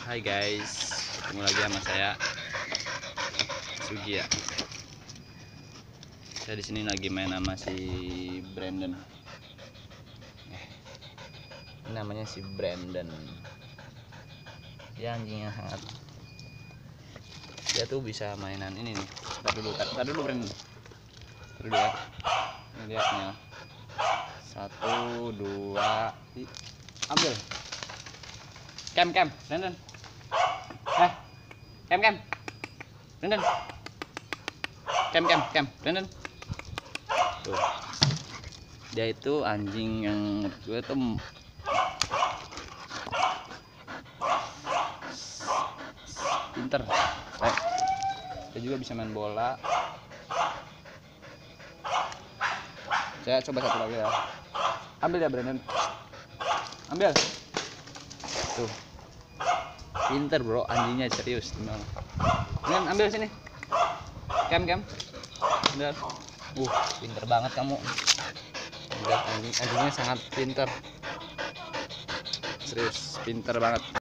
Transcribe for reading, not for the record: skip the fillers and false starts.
Hai guys, ketemu lagi sama saya Sugi ya. Saya di sini lagi main sama si Brandon. Ini namanya si Brandon. Dia anjingnya sangat. Dia tuh bisa mainan ini nih. Tar dulu Brandon. Tar dulu ya. Ini lihatnya. 1, 2, ambil. Kem Brandon. Kem Brandon. Kem Brandon. Tuh. Dia itu anjing yang menurut gue tuh pinter. Dia juga bisa main bola. Saya coba satu lagi ya. Ambil ya Brandon. Ambil. Tuh. Pinter bro, anjingnya serius. Brandon ambil sini. Kem. Bener. Pinter banget kamu. Udah, anjingnya sangat pinter. Serius, pinter banget.